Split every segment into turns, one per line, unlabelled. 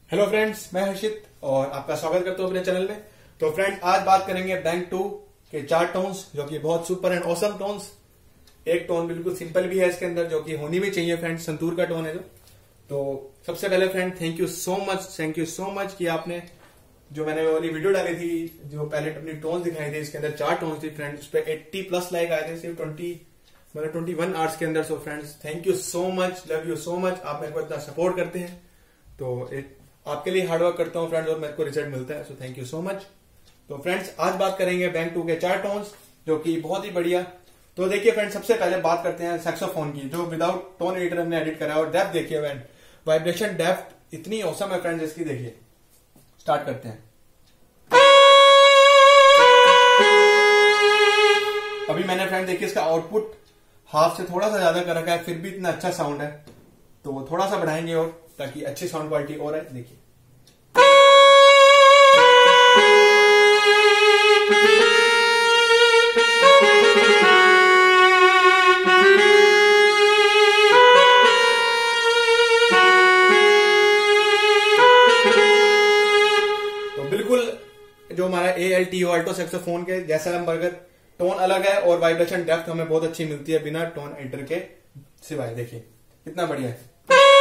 Hello friends, मैं हर्षित और आपका स्वागत करता हूं अपने चैनल में। तो फ्रेंड्स, आज बात करेंगे बैंक 2 के 4 टोन्स जो कि बहुत सुपर एंड ऑसम टोन्स। एक टोन बिल्कुल सिंपल भी है इसके अंदर, जो कि होनी भी चाहिए फ्रेंड्स, संतूर का टोन है जो। तो सबसे पहले friend, thank you so much कि आपने जो मैंने वाली वीडियो डाली थी, जो पहले अपनी टोन्स दिखाई थी, इसके अंदर 4 टोन्स थी फ्रेंड्स, उस पर 80+ लाइक आए थे सिर्फ 21 आवर्स के अंदर। So friends, thank you so much, love you so much, आप मेरे को इतना सपोर्ट करते हैं। तो आपके लिए हार्डवर्क करता हूं फ्रेंड्स और मेरे को रिजल्ट मिलता है। So thank you so much. तो फ्रेंड्स, आज बात करेंगे बैंक 2 के 4 टोन्स जो कि बहुत ही बढ़िया। तो देखिए फ्रेंड्स, सबसे पहले बात करते हैं सैक्सोफोन की, जो विदाउट टोन एडिटर हमने एडिट करा है। और डेप्थ देखिए फ्रेंड, वाइब्रेशन डेप्थ इतनी औसम है फ्रेंड्स इसकी। देखिए, स्टार्ट करते हैं। अभी मैंने फ्रेंड देखिए इसका आउटपुट हाफ से थोड़ा सा ज्यादा कर रखा है, फिर भी इतना अच्छा साउंड है। तो थोड़ा सा बढ़ाएंगे और, ताकि अच्छी साउंड क्वालिटी और है। देखिए, तो बिल्कुल जो हमारा ALTO अल्टो सैक्सोफोन के जैसा है, मगर टोन अलग है और वाइब्रेशन डेप्थ हमें बहुत अच्छी मिलती है बिना टोन एडिटर के सिवाय। देखिए कितना बढ़िया है।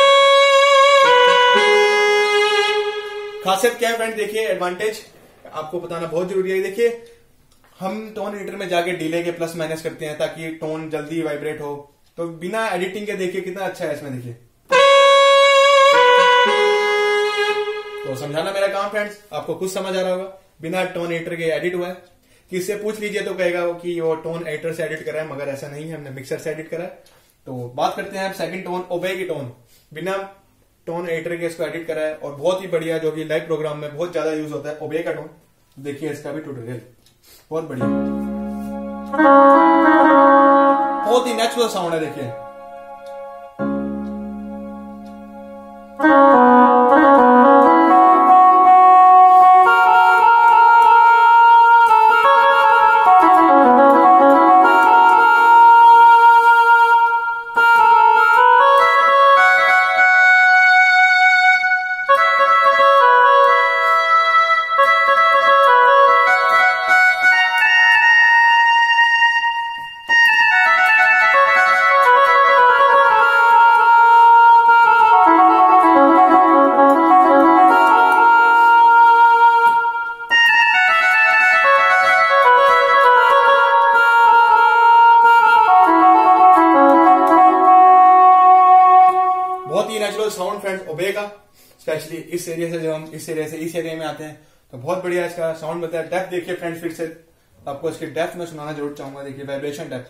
खासियत क्या है फ्रेंड, देखिए एडवांटेज आपको बताना बहुत जरूरी है। देखिए, हम टोन एडिटर में जाके डिले के प्लस माइनस करते हैं ताकि टोन जल्दी वाइब्रेट हो। तो बिना एडिटिंग के देखिए कितना अच्छा है इसमें। देखिए, तो समझाना मेरा काम फ्रेंड्स, आपको कुछ समझ आ रहा होगा। बिना टोन एडिटर के एडिट हुआ है। किससे पूछ लीजिए तो कहेगा कि वो टोन एडिटर से एडिट करा है, मगर ऐसा नहीं है, हमने मिक्सर से एडिट करा है। तो बात करते हैं सेकंड टोन, ओबे की टोन। बिना टोन एडिटर के इसको एडिट करा है और बहुत ही बढ़िया, जो कि लाइव प्रोग्राम में बहुत ज्यादा यूज होता है, ओबे का टोन। देखिए इसका भी ट्यूटोरियल बहुत बढ़िया, बहुत ही नेचुरल साउंड है। देखिए, नेचुरल साउंड फ्रेंड्स ओबे का, स्पेशली इस एरिया से, जब हम इस एरिया में आते हैं तो बहुत बढ़िया इसका साउंड बनता है। डेप्थ देखिए फ्रेंड्स, फिर से आपको इसकी डेप्थ में सुनाना जरूर चाहूंगा। देखिए वाइब्रेशन डेप्थ,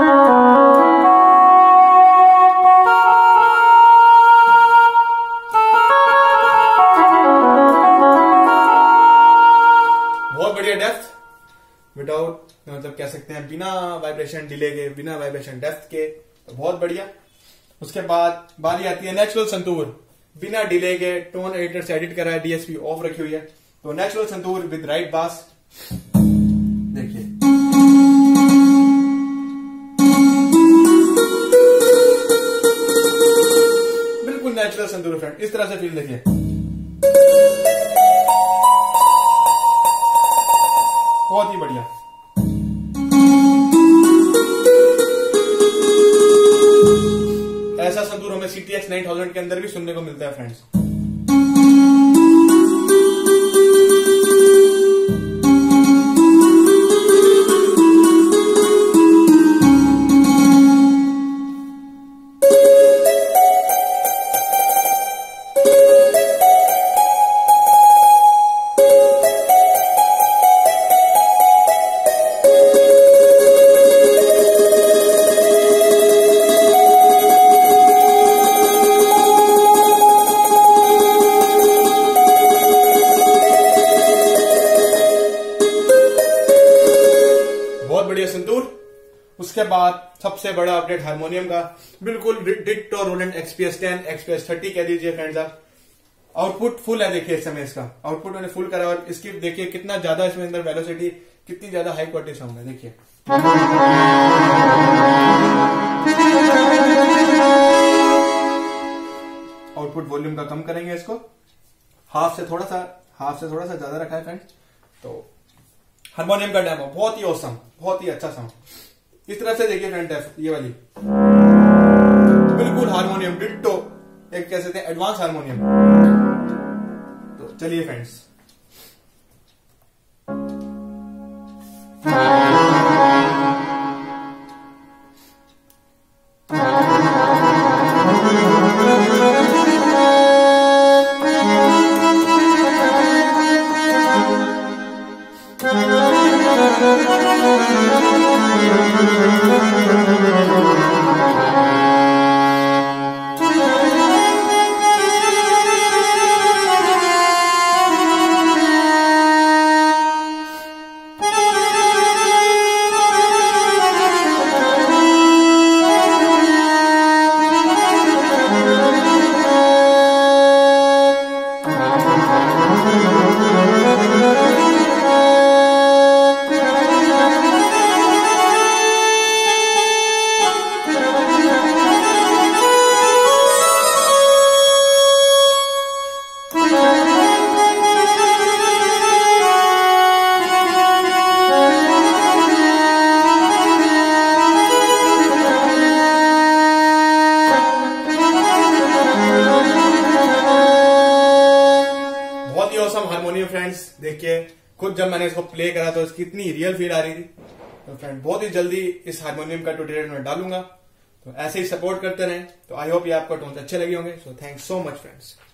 बहुत बढ़िया डेप्थ, विदाउट मतलब कह सकते हैं बिना वाइब्रेशन डिले के, बिना वाइब्रेशन डेप्थ के, तो बहुत बढ़िया। उसके बाद बारी आती है नेचुरल संतूर। बिना डिले के टोन एडिटर से एडिट करा है, DSP ऑफ रखी हुई है। तो नेचुरल संतूर विद राइट बास। देखिए, बिल्कुल नेचुरल संतूर फ्रेंड, इस तरह से फील देखिए। बहुत ही बढ़िया। ऐसा संतूर हमें CTX 9000 के अंदर भी सुनने को मिलता है फ्रेंड्स। संतूर। उसके बाद सबसे बड़ा अपडेट हारमोनियम का, बिल्कुल डिट्टो रोलैंड XPS 10 XPS 30 कह दीजिए फ्रेंड्स आप। आउटपुट फुल है, देखिए इस समय इसका आउटपुट मैंने फुल करा और इसकी देखिए कितना ज्यादा इसमें अंदर वेलोसिटी, कितनी ज्यादा हाई क्वालिटी साउंड है। देखिए आउटपुट वॉल्यूम का कम करेंगे इसको, हाफ से थोड़ा सा ज्यादा रखा है फ्रेंड्स। तो हारमोनियम का डेमो बहुत ही औसम, बहुत ही अच्छा साउंड। इस तरफ से देखिए फ्रेंड, ये वाली बिल्कुल हारमोनियम डिट्टो, एक कह सकते हैं एडवांस हारमोनियम। तो चलिए फ्रेंड्स, बहुत ही औसम हारमोनियम फ्रेंड्स। देखिए खुद जब मैंने इसको प्ले करा तो इसकी इतनी रियल फील आ रही थी। तो फ्रेंड बहुत ही जल्दी इस हारमोनियम का ट्यूटोरियल में डालूंगा, तो ऐसे ही सपोर्ट करते रहें। तो आई होप ये आपको टोन्स अच्छे लगे होंगे। So thanks so much friends.